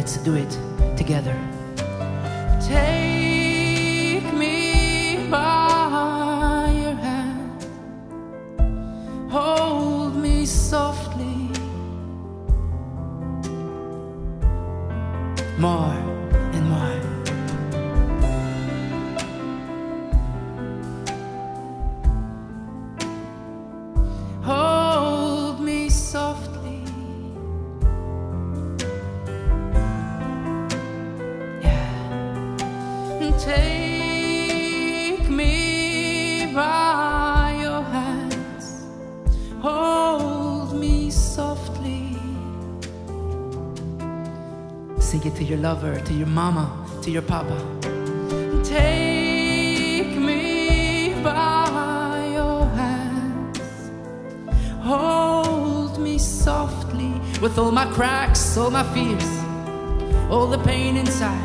Let's do it together. Take me by your hand, hold me softly, More and more. hold me softly. Take me by your hands, hold me softly. Sing it to your lover, to your mama, to your papa. Take me by your hands, hold me softly. With all my cracks, all my fears, all the pain inside.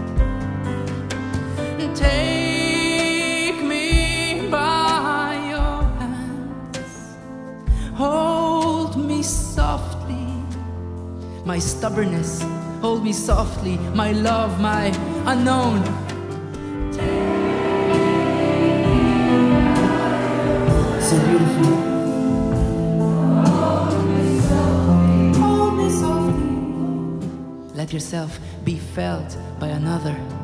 Take me by your hands, hold me softly. My stubbornness, hold me softly. My love, my unknown. So beautiful. Hold me softly. Let yourself be felt by another.